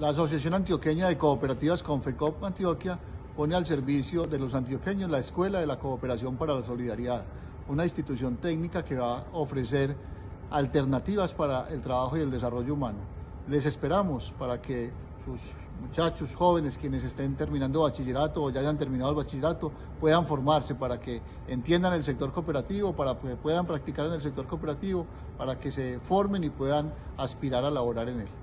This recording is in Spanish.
La Asociación Antioqueña de Cooperativas Confecop Antioquia pone al servicio de los antioqueños la Escuela de la Cooperación para la Solidaridad, una institución técnica que va a ofrecer alternativas para el trabajo y el desarrollo humano. Les esperamos para que sus muchachos jóvenes, quienes estén terminando bachillerato o ya hayan terminado el bachillerato, puedan formarse para que entiendan el sector cooperativo, para que puedan practicar en el sector cooperativo, para que se formen y puedan aspirar a laborar en él.